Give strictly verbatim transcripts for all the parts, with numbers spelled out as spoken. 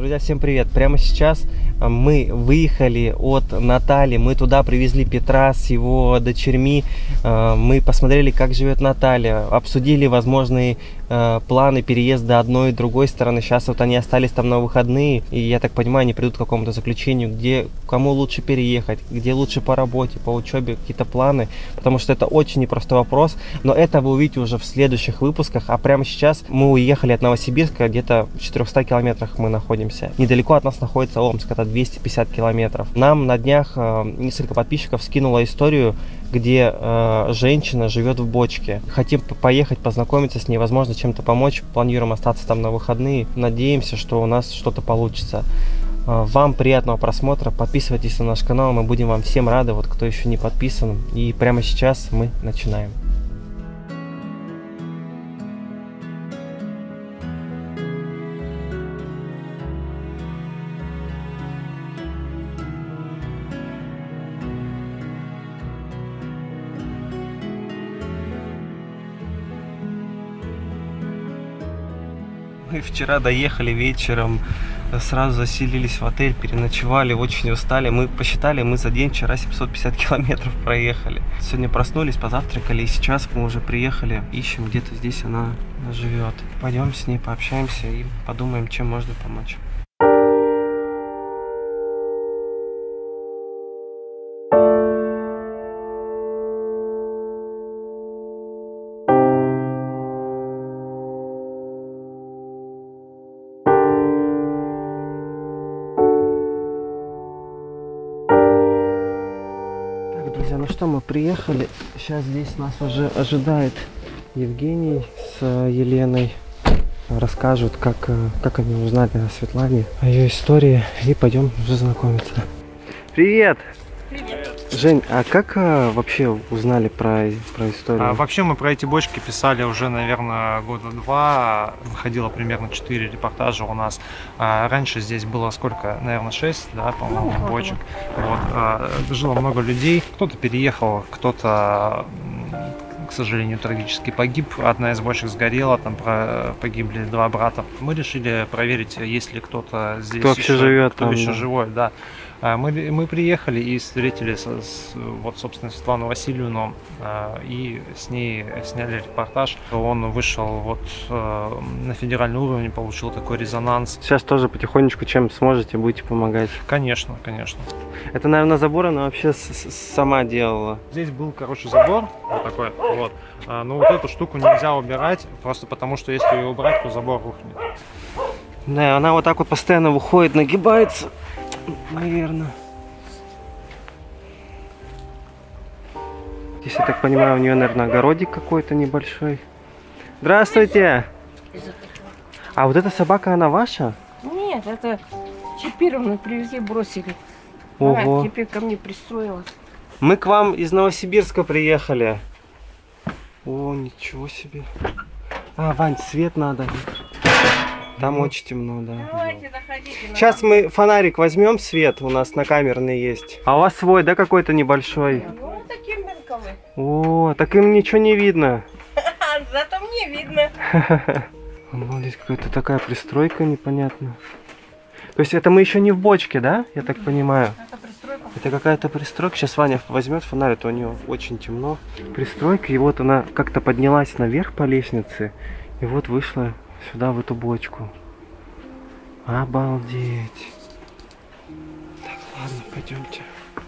Друзья, всем привет! Прямо сейчас мы выехали от Натальи, мы туда привезли Петра с его дочерьми, мы посмотрели, как живет Наталья, обсудили возможные планы переезда одной и другой стороны. Сейчас вот они остались там на выходные, и я так понимаю, они придут к какому-то заключению, где кому лучше переехать, где лучше по работе, по учебе, какие-то планы, потому что это очень непростой вопрос, но это вы увидите уже в следующих выпусках. А прямо сейчас мы уехали от Новосибирска, где-то в четырёхстах километрах мы находимся. Недалеко от нас находится Омск, это двести пятьдесят километров. Нам на днях несколько подписчиков скинула историю, где э, женщина живет в бочке. Хотим поехать, познакомиться с ней, возможно, чем-то помочь. Планируем остаться там на выходные. Надеемся, что у нас что-то получится. Э, вам приятного просмотра. Подписывайтесь на наш канал. Мы будем вам всем рады, вот кто еще не подписан. И прямо сейчас мы начинаем. Мы вчера доехали вечером, сразу заселились в отель, переночевали, очень устали. Мы посчитали, мы за день вчера семьсот пятьдесят километров проехали. Сегодня проснулись, позавтракали, и сейчас мы уже приехали, ищем, где-то здесь она живет. Пойдем с ней пообщаемся и подумаем, чем можно помочь. Друзья, ну что, мы приехали. Сейчас здесь нас уже ожидает Евгений с Еленой. Расскажут, как, как они узнали о Светлане, о ее истории. И пойдем уже знакомиться. Привет! Привет! Жень, а как а, вообще узнали про, про историю? А, вообще мы про эти бочки писали уже, наверное, года два. Выходило примерно четыре репортажа у нас. А, раньше здесь было сколько? Наверное, шесть, да, по-моему, ну, бочек. Вот, а, жило много людей. Кто-то переехал, кто-то, к сожалению, трагически погиб. Одна из бочек сгорела, там погибли два брата. Мы решили проверить, есть ли кто-то здесь кто еще, живет, кто там, еще да. живой, да. Мы, мы приехали и встретили с, с, вот, собственно, Светлану Васильевну, э, и с ней сняли репортаж. Он вышел вот э, на федеральный уровень, получил такой резонанс. Сейчас тоже потихонечку, чем сможете, будете помогать. Конечно, конечно. Это, наверное, забор она вообще с -с сама делала. Здесь был, короче, забор вот такой, вот. А, но вот эту штуку нельзя убирать, просто потому что если ее убрать, то забор рухнет. Да, она вот так вот постоянно выходит, нагибается. Наверное. Здесь, я так понимаю, у нее, наверное, огородик какой-то небольшой. Здравствуйте! А вот эта собака, она ваша? Нет, это чипированную привезли, бросили. Ого. Она теперь ко мне пристроилась. Мы к вам из Новосибирска приехали. О, ничего себе. А, Вань, свет надо. Там mm-hmm. очень темно, да. Давайте, заходите. Сейчас мы фонарик возьмем, свет у нас на камерный есть. А у вас свой, да, какой-то небольшой? Ну, такие мелковые. О, так им ничего не видно. Зато мне видно. Вот здесь какая-то такая пристройка непонятная. То есть это мы еще не в бочке, да? Я так понимаю. Это пристройка. Это какая-то пристройка. Сейчас Ваня возьмет фонарь, то у него очень темно. Пристройка, и вот она как-то поднялась наверх по лестнице. И вот вышла сюда, в эту бочку. Обалдеть. Так, ладно, пойдемте.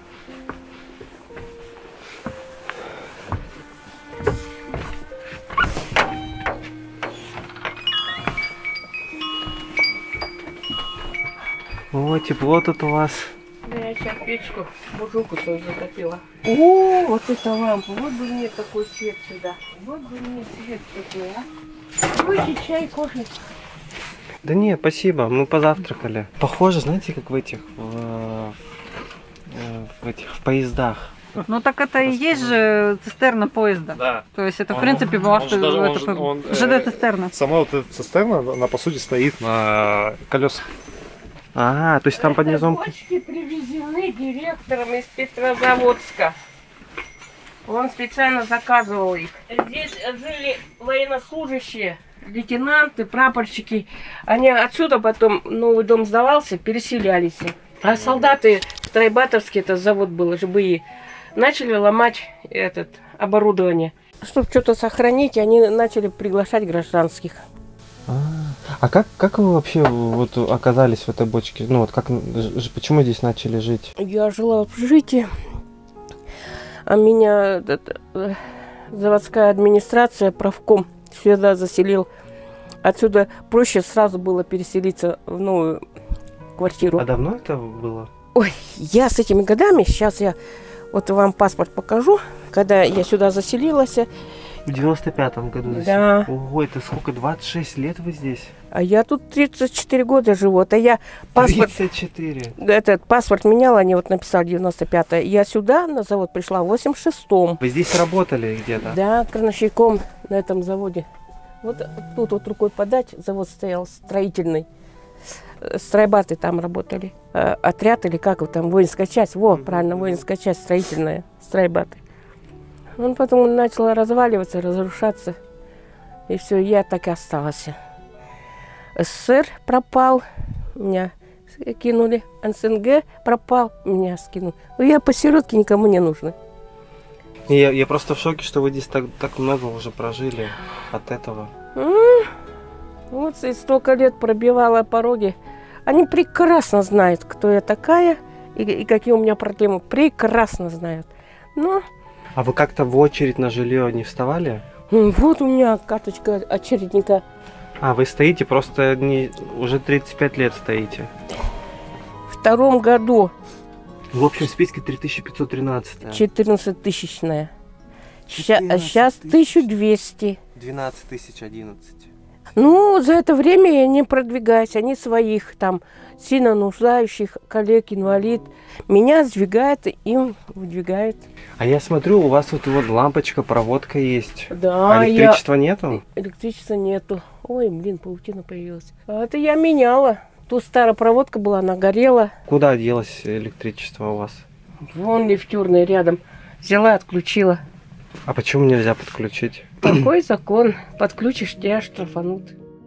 О, тепло тут у вас. Да, я сейчас печку, буржуйку тоже затопила. О, вот это лампа. Вот бы мне такой свет сюда. Вот бы мне свет такой, а. Давайте чай, кофе. Да нет, спасибо, мы позавтракали. Похоже, знаете, как в этих, в, в этих, в поездах. Ну так это и есть же цистерна поезда. Да. То есть это, Он, в принципе, он, он, даже, он, это, он, ЖД-цистерна. Сама вот эта цистерна, она по сути стоит на колесах. А, то есть там под низом... Бочки привезены директором из Петрозаводска. Он специально заказывал их. Здесь жили военнослужащие лейтенанты, прапорщики. Они отсюда потом, новый дом сдавался, переселялись. А солдаты стройбатовские, это завод был, ЖБИ, начали ломать этот оборудование. Чтобы что-то сохранить, они начали приглашать гражданских. А, а как, как вы вообще вот оказались в этой бочке? Ну вот как, ж- почему здесь начали жить? Я жила в общежитии, а меня этот, э, заводская администрация, правком сюда заселил. Отсюда проще сразу было переселиться в новую квартиру. А давно это было? Ой, я с этими годами, сейчас я вот вам паспорт покажу, когда я сюда заселилась. В девяносто пятом году. здесь? Да. Ого, это сколько, двадцать шесть лет вы здесь? А я тут тридцать четыре года живу. Это я паспорт, тридцать четыре. этот паспорт меняла, они вот написали девяносто пятое. Я сюда на завод пришла в восемьдесят шестом. Вы здесь работали где-то? Да, крановщиком на этом заводе. Вот тут вот рукой подать, завод стоял строительный. Э, Стройбаты там работали. Э, Отряд или как его там, воинская часть. Во, правильно, воинская часть строительная, стройбаты. Он потом начал разваливаться, разрушаться. И все, я так и осталась. СССР пропал, меня кинули. СНГ пропал, меня скинули. Ну, я посиротке никому не нужна. Я, я просто в шоке, что вы здесь так, так много уже прожили от этого. М, Вот и столько лет пробивала пороги. Они прекрасно знают, кто я такая и, и какие у меня проблемы. Прекрасно знают. Но А вы как-то в очередь на жилье не вставали? м, вот у меня карточка очередника. А, вы стоите просто не, уже тридцать пять лет стоите. В втором году В общем списке три тысячи пятьсот тринадцать. четырнадцатитысячная. Ща- четырнадцать Сейчас тысяч. тысяча двести. двенадцать тысяч одиннадцать. Ну, за это время я не продвигаюсь. Они своих там сильно нуждающих коллег, инвалид. Меня сдвигают, им выдвигают. А я смотрю, у вас вот, вот лампочка, проводка есть. Да, А электричества нету? я... Электричества нету. Ой, блин, паутина появилась. А это я меняла. Тут старая проводка была, она горела. Куда делось электричество у вас? Вон лифтюрная рядом. Взяла, отключила. А почему нельзя подключить? Такой закон. Подключишь, тебя штрафанут.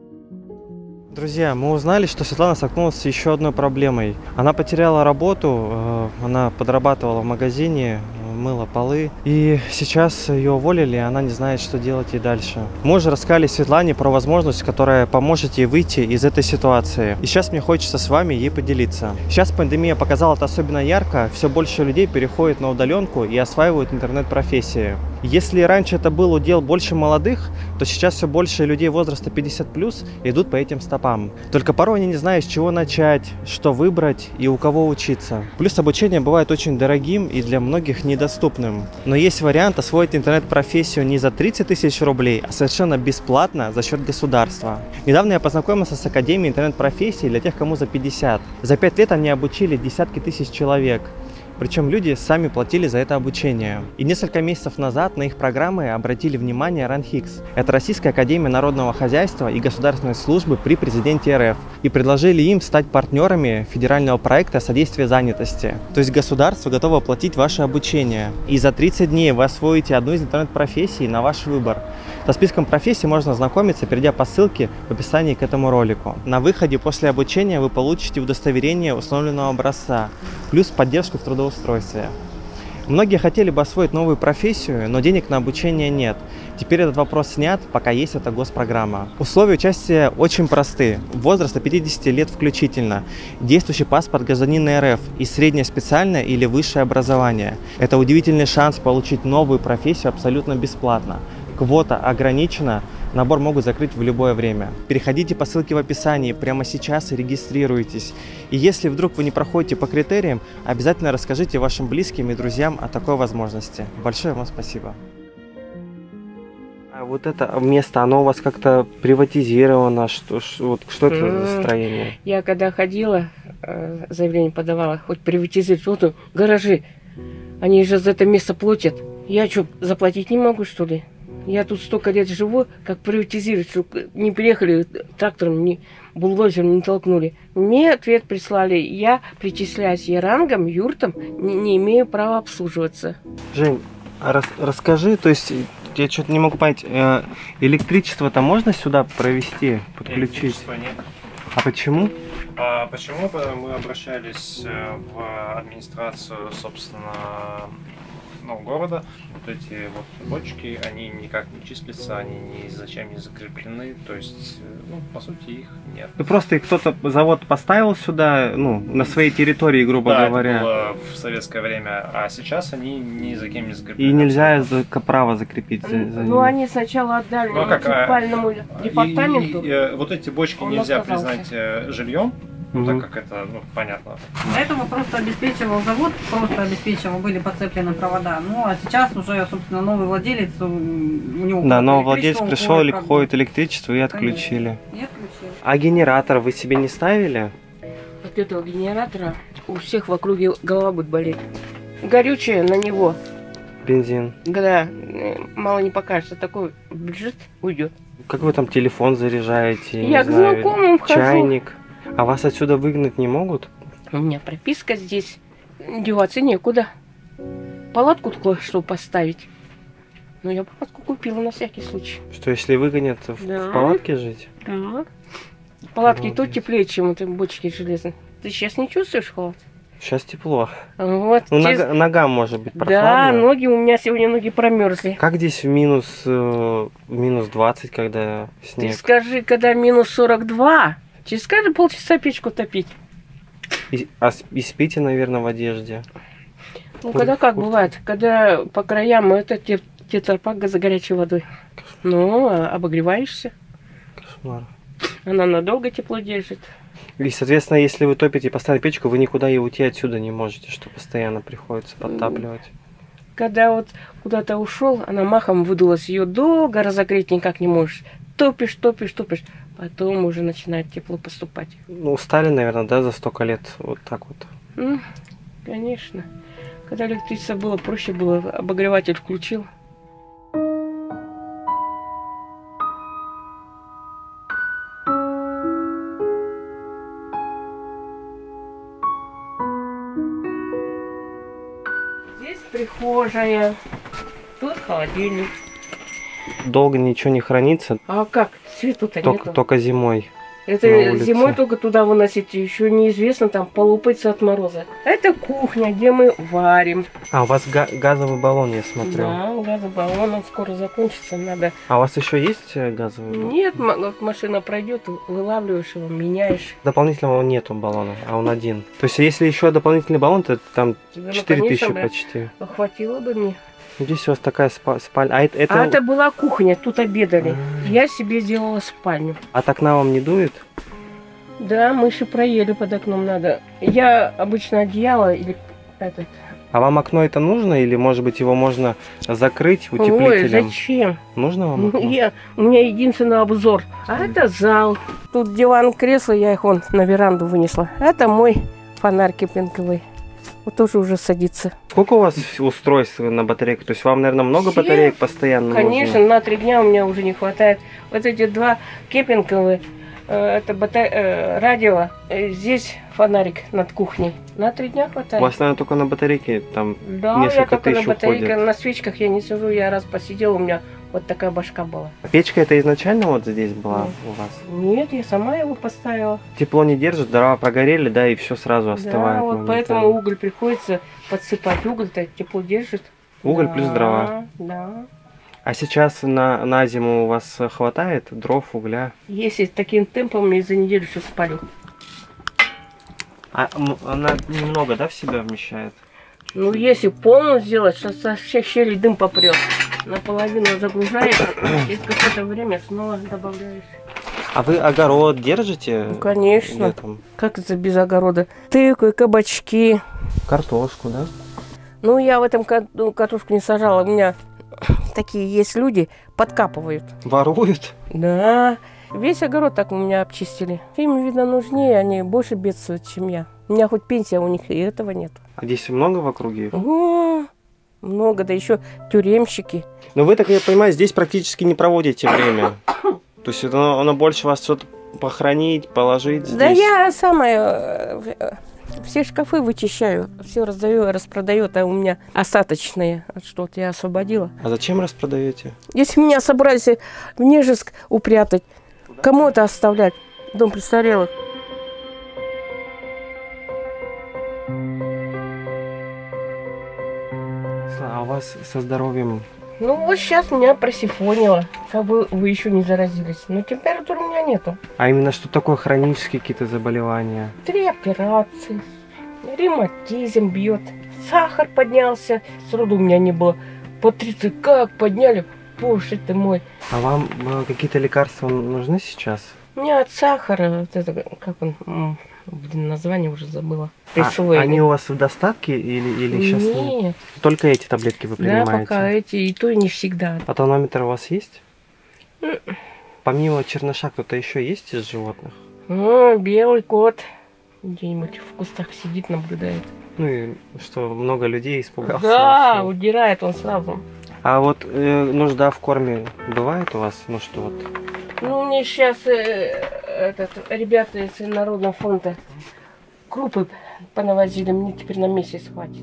Друзья, мы узнали, что Светлана столкнулась с еще одной проблемой. Она потеряла работу, э, она подрабатывала в магазине, э, мыла полы. И сейчас ее уволили, и она не знает, что делать и дальше. Мы уже рассказали Светлане про возможность, которая поможет ей выйти из этой ситуации. И сейчас мне хочется с вами ей поделиться. Сейчас пандемия показала это особенно ярко. Все больше людей переходят на удаленку и осваивают интернет-профессии. Если раньше это был удел больше молодых, то сейчас все больше людей возраста пятьдесят плюс идут по этим стопам. Только порой они не знают, с чего начать, что выбрать и у кого учиться. Плюс обучение бывает очень дорогим и для многих недоступным. Но есть вариант освоить интернет-профессию не за тридцать тысяч рублей, а совершенно бесплатно за счет государства. Недавно я познакомился с Академией интернет-профессий для тех, кому за пятьдесят. За пять лет они обучили десятки тысяч человек. Причем люди сами платили за это обучение. И несколько месяцев назад на их программы обратили внимание РАНХИКС. Это Российская академия народного хозяйства и государственной службы при президенте РФ. И предложили им стать партнерами федерального проекта содействия занятости. То есть государство готово оплатить ваше обучение. И за тридцать дней вы освоите одну из интернет-профессий на ваш выбор. Со списком профессий можно ознакомиться, перейдя по ссылке в описании к этому ролику. На выходе после обучения вы получите удостоверение установленного образца, плюс поддержку в трудоустройстве. Многие хотели бы освоить новую профессию, но денег на обучение нет. Теперь этот вопрос снят, пока есть эта госпрограмма. Условия участия очень просты. Возраст до пятидесяти лет включительно, действующий паспорт гражданина РФ и среднее специальное или высшее образование. Это удивительный шанс получить новую профессию абсолютно бесплатно. Квота ограничена, набор могут закрыть в любое время. Переходите по ссылке в описании прямо сейчас и регистрируйтесь. И если вдруг вы не проходите по критериям, обязательно расскажите вашим близким и друзьям о такой возможности. Большое вам спасибо. А вот это место, оно у вас как-то приватизировано? Что, что, вот, что это за строение? Я когда ходила, э, заявление подавала, хоть приватизировать, вот гаражи, они же за это место платят. Я что, заплатить не могу, что ли? Я тут столько лет живу, как приватизировать, чтобы не приехали трактором, не бульдозером не толкнули. Мне ответ прислали, я причисляюсь ярангом, юртам, не, не имею права обслуживаться. Жень, а рас, расскажи, то есть я что-то не могу понять. Э, электричество-то можно сюда провести, подключить? Электричества нет. А почему? А почему мы обращались в администрацию, собственно, ну, города? Вот эти вот бочки, они никак не числятся, они ни зачем не закреплены, то есть, ну, по сути, их нет. Ну просто их кто-то, завод поставил сюда, ну, на своей территории, грубо да, говоря. Это было в советское время, а сейчас они ни за кем не закреплены. И нельзя за, право закрепить за, за Ну, они сначала отдали ну, как, муниципальному а, департаменту. И, и, и, вот эти бочки Он нельзя отказался. признать э, жильем, ну, Мгм. так как это, ну, понятно. До этого просто обеспечивал завод, просто обеспечивал, были подцеплены провода. Ну а сейчас уже, собственно, новый владелец, у у него... Да, новый электричество владелец пришел, уходит или как бы. ходит электричество и отключили. И отключили. А генератор вы себе не ставили? От этого генератора у всех в округе голова будет болеть. Горючее на него, Бензин. когда э, мало не покажется, такой бежит, уйдет. Как вы там телефон заряжаете? Я не к знаю, знакомым вхожу. чайник. А вас отсюда выгнать не могут? У меня прописка здесь. Деваться некуда. Палатку такое, что поставить. Ну, я палатку купила на всякий случай. Что если выгонят, в, Да. в палатке жить? Да. Палатки и то Обалдеть. теплее, чем это бочки железные. Ты сейчас не чувствуешь холод? Сейчас тепло. Вот. Ну, через- нога- ногам может быть Да, прохладно. ноги у меня сегодня ноги промерзли. Как здесь в минус, э, в минус двадцать, когда Ты снег? скажи, когда минус сорок два, через каждые полчаса печку топить. И, а с- и спите, наверное, в одежде. Ну, Кур- когда как куртка. бывает, когда по краям это те- тетрапак за горячей водой. Ну, а обогреваешься. Кошмар. Она надолго тепло держит. И, соответственно, если вы топите постоянно печку, вы никуда и уйти отсюда не можете, что постоянно приходится подтапливать. Когда вот куда-то ушел, она махом выдулась, ее долго разогреть никак не можешь. Топишь, топишь, топишь. Потом уже начинает тепло поступать. Ну, устали, наверное, да, за столько лет вот так вот. Ну, конечно. Когда электричество было, проще было. Обогреватель включил. Здесь прихожая. Тут холодильник. Долго ничего не хранится, А как? Свету-то только, нету. только зимой. на Это улице. зимой только туда выносить, еще неизвестно, там полопается от мороза. Это кухня, где мы варим. А, у вас га- газовый баллон, я смотрю. Да, газобаллон, он скоро закончится, надо. А у вас еще есть э, газовый баллон? Нет, м- вот машина пройдет, вылавливаешь его, меняешь. Дополнительного нету баллона, а он один. То есть, если еще дополнительный баллон, то там Ну, четыре тысячи конечно, бля, почти. хватило бы мне. Здесь у вас такая спа- спальня. А это, это... А это была кухня, тут обедали. А. Я себе сделала спальню. От окна вам не дует? Да, мыши проели под окном надо. Я обычно одеяло или этот. А вам окно это нужно? Или, может быть, его можно закрыть Ой, утеплителем? зачем? Нужно вам Ну, окно? я, у меня единственный обзор. А это зал. Тут диван, кресло, я их вон на веранду вынесла. Это мой фонарь кемпинговый. Вот тоже уже садится. Сколько у вас устройств на батарейку? То есть вам, наверное, много Все. батареек постоянно Конечно, нужно? на три дня у меня уже не хватает. Вот эти два кемпинговые, э, это бата- э, радио, э, здесь фонарик над кухней. На три дня У хватает. вас, наверное, только на батарейке там Да, я несколько только на тысяч батарейке, уходит. на свечках я не сижу. Я раз посидела, у меня вот такая башка была. Печка это изначально вот здесь была Да. у вас? Нет, я сама его поставила. Тепло не держит, дрова прогорели, да, и все сразу остывает. Да, вот моментально. поэтому уголь приходится подсыпать. Уголь-то тепло держит. Уголь Да, плюс дрова. Да. А сейчас на, на зиму у вас хватает дров, угля? Если таким темпом, я за неделю все спалю. А м, она немного, да, в себя вмещает? Ну, если полную сделать, что со всех щелей дым попрет. Наполовину загружаешь, через какое-то время снова добавляешь. А вы огород держите? Ну, конечно. Летом? Как это без огорода? Тыквы, кабачки. Картошку, да? Ну, я в этом ка- ну, картошку не сажала. У меня такие есть люди, подкапывают. Воруют? Да. Весь огород так у меня обчистили. Им, видно, нужнее, они больше бедствуют, чем я. У меня хоть пенсия, а у них и этого нет. А здесь много в округе? О, много, да еще тюремщики. Но вы, так я понимаю, здесь практически не проводите время. То есть это оно, оно больше вас что-то похоронить, положить здесь? Да я самая... э, Все шкафы вычищаю, все раздаю, распродаю, а у меня остаточные, что-то я освободила. А зачем распродаете? Если меня собрались в Нежеск упрятать, кому это оставлять? Дом престарелых. А у вас со здоровьем? Ну вот сейчас меня просифонило, как бы вы еще не заразились, но температуры у меня нету. А именно что такое хронические какие-то заболевания? Три операции, ревматизм бьет, сахар поднялся, сроду у меня не было. По тридцать как подняли, боже ты мой. А вам э, какие-то лекарства нужны сейчас? У меня от сахара, вот это, как он, блин, название уже забыла. А, они у вас в достатке или, или сейчас? Нет. Только эти таблетки вы принимаете? Да, пока эти, и то и не всегда. А тонометр у вас есть? Mm. Помимо черныша кто-то еще есть из животных? Ну, белый кот где-нибудь в кустах сидит, наблюдает. Ну и что, много людей испугался? Да, вообще. удирает он сразу. А вот э, нужда в корме бывает у вас? Ну что вот? Ну, мне сейчас э, этот, ребята из Народного фонда крупы понавозили, мне теперь на месяц хватит.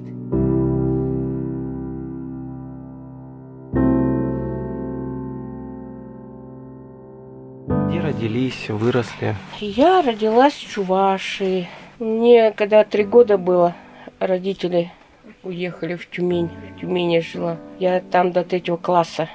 Где родились, выросли? Я родилась в Чувашии. Мне когда три года было, родители уехали в Тюмень. В Тюмени жила. Я там до третьего класса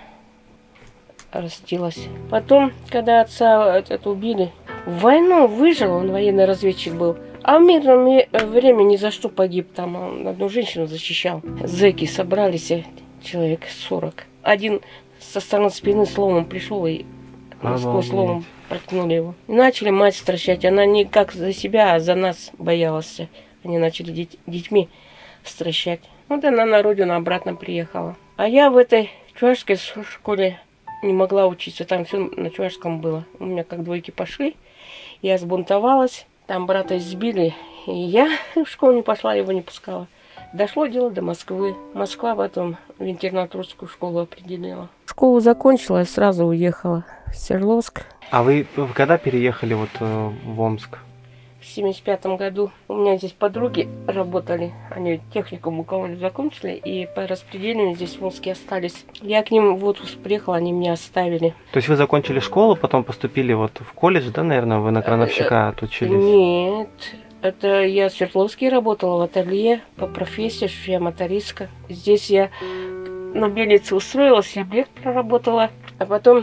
растилась. Потом, когда отца этот убили, в войну выжил, он военный разведчик был. А в мирном время ни за что погиб. Там он одну женщину защищал. Зэки собрались, человек сорок. Один со стороны спины словом пришел и сквозь словом проткнули его. И начали мать стращать. Она не как за себя, а за нас боялась. Они начали деть, детьми стращать. Вот она на родину обратно приехала. А я в этой чувашской школе не могла учиться, там все на чувашском было. У меня как двойки пошли, я сбунтовалась, там брата избили, и я в школу не пошла, его не пускала. Дошло дело до Москвы. Москва потом в интернатурскую школу определила. Школу закончила и сразу уехала в Свердловск. А вы когда переехали вот в Омск? В семьдесят пятом году. У меня здесь подруги работали. Они техникум Бакалавр закончили и по распределению здесь в Омске остались. Я к ним в отпуск приехала, они меня оставили. То есть вы закончили школу, потом поступили вот в колледж, да, наверное, вы на крановщика отучились? Нет, это я в Свердловске работала в ателье по профессии, швея-мотористка. Здесь я на мельнице устроилась, семь лет проработала, а потом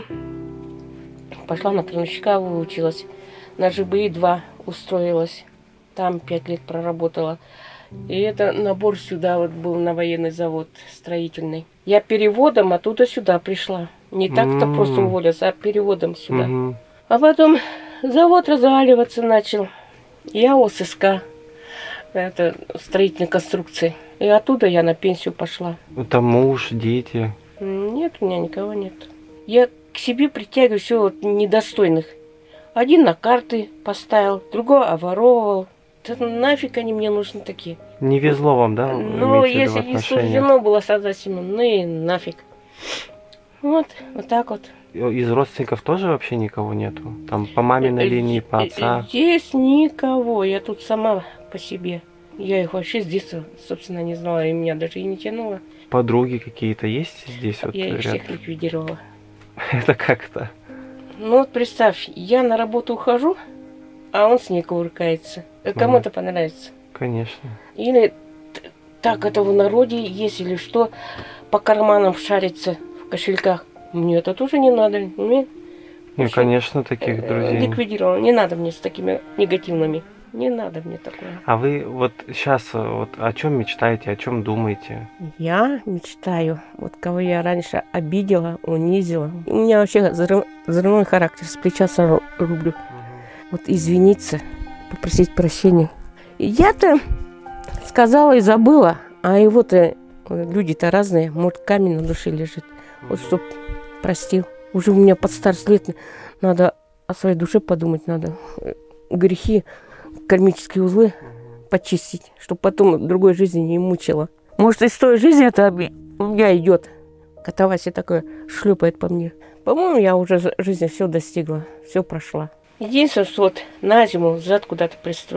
пошла на крановщика, выучилась. На ЖБИ два устроилась. Там пять лет проработала. И это набор сюда вот был на военный завод строительный. Я переводом оттуда сюда пришла. Не так-то Mm. просто уволилась, а переводом сюда. Мгм. А потом завод разваливаться начал. Я ОССК, это строительной конструкции. И оттуда я на пенсию пошла. Это муж, дети. Нет, у меня никого нет. Я к себе притягиваю все вот недостойных. Один на карты поставил, другой обворовывал. Да нафиг они мне нужны такие. Не везло вам, да? вы Ну, имеете в виду если в не отношениях? суждено было создать семью, ну и нафиг. Вот, вот так вот. Из родственников тоже вообще никого нету? Там по маминой линии, по отца? Здесь никого, я тут сама по себе. Я их вообще с детства, собственно, не знала, и меня даже и не тянуло. Подруги какие-то есть здесь? Вот Я их рядом? всех ликвидировала. Это как-то? Ну вот представь, я на работу ухожу, а он с ней кувыркается. Кому это понравится? Конечно. Или т- так это в народе есть, или что, по карманам шарится в кошельках. Мне это тоже не надо. Мне, Ну, общем, конечно, таких э, друзей. ликвидировала. Не надо мне с такими негативными. Не надо мне такое. А вы вот сейчас вот о чем мечтаете, о чем думаете? Я мечтаю, вот кого я раньше обидела, унизила. У меня вообще взрыв- взрывной характер, с плеча сору- рублю. Вот извиниться, попросить прощения. И я-то сказала и забыла, а его-то, люди-то разные, может, камень на душе лежит. Вот чтоб простил. Уже у меня под старость лет надо о своей душе подумать, надо грехи, кармические узлы почистить, чтобы потом другой жизни не мучила. Может, из той жизни это у меня идет. Катавасия такое шлепает по мне. По-моему, я уже в жизни все достигла, все прошла. Единственное, что вот на зиму зад куда-то пристроить.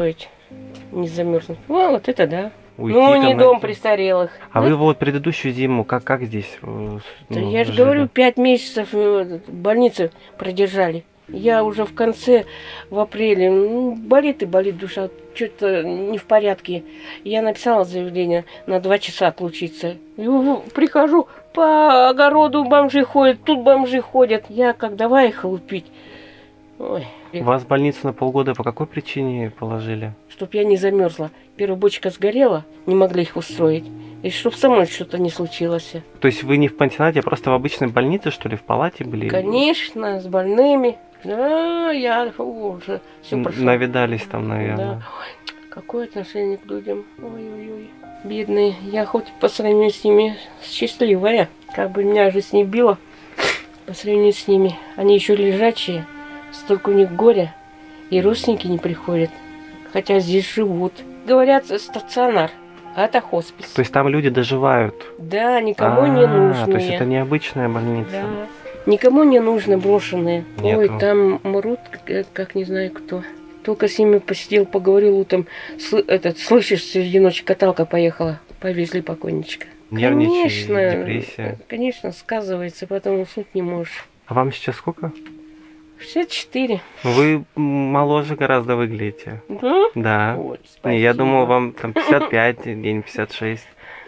не замерзнуть. О, вот это да. Уйти Ну, там не на дом это? престарелых. А Да? вы вот предыдущую зиму как, как здесь? э, с- Да ну, я же жили? говорю, пять месяцев э, в больнице продержали. Я уже в конце, в апреле, ну, болит и болит душа, что-то не в порядке. Я написала заявление на два часа отлучиться. И в- прихожу, по огороду бомжи ходят, тут бомжи ходят. Я как давай их лупить. Ой, Вас в больницу на полгода по какой причине положили? чтоб я не замерзла. Первая бочка сгорела, не могли их устроить. И чтоб со мной что-то не случилось. То есть вы не в пансионате, а просто в обычной больнице, что ли, в палате были? Конечно, с больными. Да, я уже все Н- прошло. Навидались там, Да. наверное. Ой, какое отношение к людям. Ой-ой-ой. Бедные. Я хоть по сравнению с ними счастливая. Как бы меня жизнь не била. По сравнению с ними. Они еще лежачие. Столько у них горя. И родственники не приходят. Хотя здесь живут. Говорят, стационар. А это хоспис. То есть там люди доживают? Да, никому не А, нужные. То есть это необычная больница? Да. Никому не нужно брошенные. Нету. Ой, там мрут, как, как не знаю кто. Только с ними посидел, поговорил утром. Сл- этот, слышишь, среди ночи каталка поехала. Повезли покойничка. Нервничай, Конечно, депрессия. конечно, сказывается, поэтому уснуть не можешь. А вам сейчас сколько? шестьдесят четыре. Вы моложе гораздо выглядите. Да? Да. Ой, Не, я спасибо. думал, вам там пятьдесят пять, день пятьдесят шесть.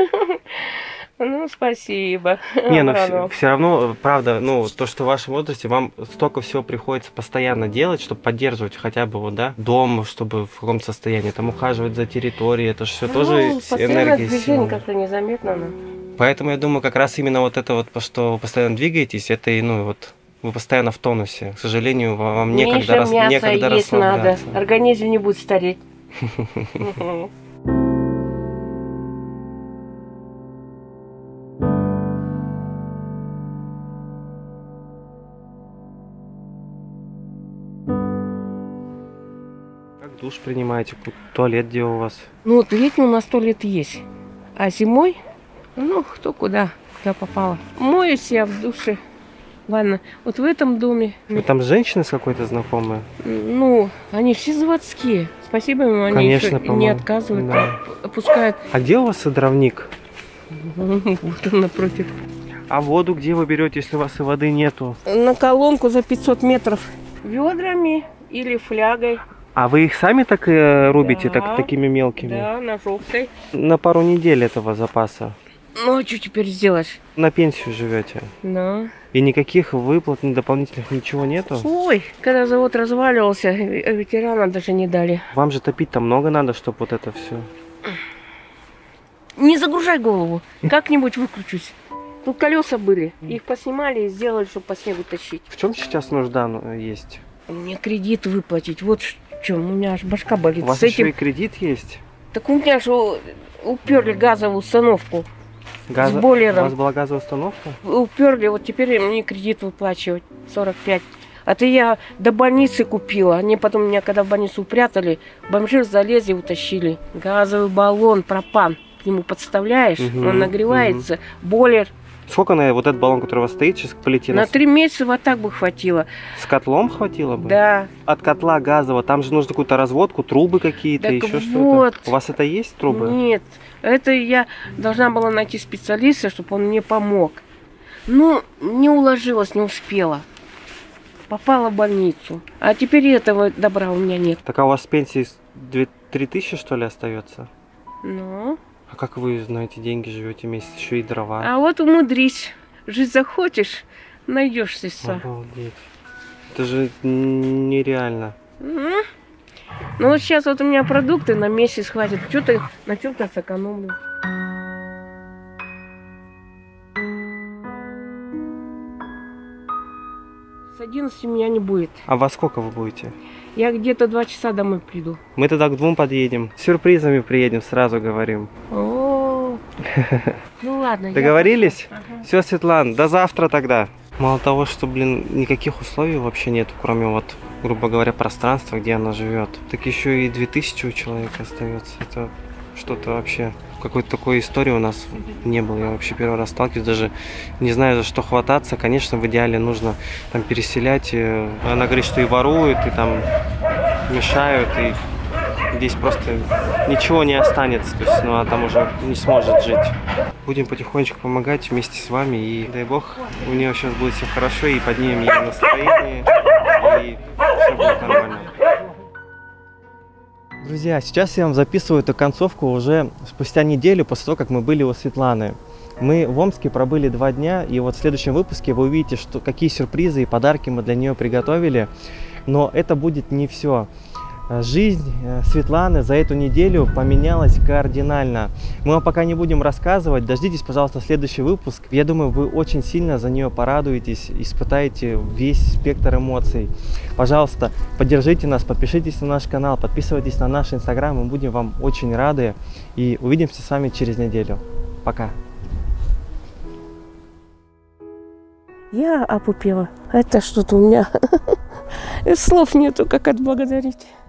Ну, спасибо. Не, ну Обрадовал. все равно, правда, ну, то, что в вашем возрасте вам столько всего приходится постоянно делать, чтобы поддерживать хотя бы, вот, да, дом, чтобы в каком состоянии, там, ухаживать за территорией, это же все Ну, тоже постоянно энергия, движение сила. как-то незаметно. но. Поэтому я думаю, как раз именно вот это вот, что вы постоянно двигаетесь, это и, ну, вот, вы постоянно в тонусе. К сожалению, вам некогда, Меньше рас... мяса некогда есть надо. расслабляться. Организм не будет стареть. Мгм. Как душ принимаете? Туалет где у вас? Ну вот летний у нас туалет есть. А зимой, ну кто куда, куда попало. Моюсь я в душе. Ладно, вот в этом доме, Вы там с женщиной с какой-то знакомой? ну, они все заводские. Спасибо им, они Конечно, еще не по-моему. отказывают, Да. опускают. А где у вас дровник? Вот он напротив. А воду где вы берете, если у вас и воды нету? На колонку за пятьсот метров. Ведрами или флягой. А вы их сами так э, рубите, Да. так, такими мелкими? Да, на желтой. На пару недель этого запаса. Ну, а что теперь сделаешь? На пенсию живете. Ну. И никаких выплат, ни дополнительных, ничего нету? Ой, когда завод разваливался, э, ветеранам даже не дали. Вам же топить-то много надо, чтобы вот это все. Не загружай голову, как-нибудь выкручусь. Тут колеса были, их поснимали и сделали, чтобы по снегу тащить. В чем сейчас нужда ну, есть? Мне кредит выплатить, вот в чем, у меня аж башка болит. У вас С еще и этим, кредит есть? так у меня же уперли газовую установку. Газа- С бойлером. У вас была газовая установка? Уперли, вот теперь мне кредит выплачивать, сорок пять. А то я до больницы купила. Они потом меня, когда в больницу упрятали, бомжи залезли, утащили. Газовый баллон, пропан. К нему подставляешь, Мгм, он нагревается, бойлер. Сколько на вот этот баллон, который у вас стоит, сейчас полетит? На три месяца вот так бы хватило. С котлом хватило бы? Да. От котла газового, там же нужно какую-то разводку, трубы какие-то, Так еще вот. что-то. У вас это есть, трубы? Нет, это я должна была найти специалиста, чтобы он мне помог. Ну, не уложилась, не успела. Попала в больницу. А теперь этого добра у меня нет. Так а у вас с пенсии две-три тысячи, что ли, остается? Ну, А как вы на эти деньги живете месяц? Еще и дрова. а вот умудрись. Жить захочешь, найдешь средства. Обалдеть. Это же н- нереально. М. Ну вот сейчас вот у меня продукты на месяц хватит. Что-то на чем-то сэкономлю. С одиннадцати меня не будет. А во сколько вы будете? Я где-то два часа домой приду. Мы тогда к двум подъедем. С сюрпризами приедем, сразу говорим. О, ну ладно. я Договорились? пошла. Ага. Все, Светлана, до завтра тогда. Мало того, что, блин, никаких условий вообще нету, кроме вот, грубо говоря, пространства, где она живет. Так еще и две тысячи у человека остается. Это что-то вообще... Какой-то такой истории у нас не было. Я вообще первый раз сталкиваюсь, даже не знаю, за что хвататься. Конечно, в идеале нужно там переселять. Она говорит, что и воруют, и там мешают, и здесь просто ничего не останется, то есть, ну, она там уже не сможет жить. Будем потихонечку помогать вместе с вами, и дай бог, у нее сейчас будет все хорошо, и поднимем ей настроение, и все будет нормально. Друзья, сейчас я вам записываю эту концовку уже спустя неделю после того, как мы были у Светланы. Мы в Омске пробыли два дня, и вот в следующем выпуске вы увидите, что, какие сюрпризы и подарки мы для нее приготовили. Но это будет не все. Жизнь Светланы за эту неделю поменялась кардинально. Мы вам пока не будем рассказывать. Дождитесь, пожалуйста, следующий выпуск. Я думаю, вы очень сильно за нее порадуетесь, испытаете весь спектр эмоций. Пожалуйста, поддержите нас, подпишитесь на наш канал, подписывайтесь на наш инстаграм. Мы будем вам очень рады. И увидимся с вами через неделю. Пока. Я опупела. Это что-то у меня слов нету, как отблагодарить.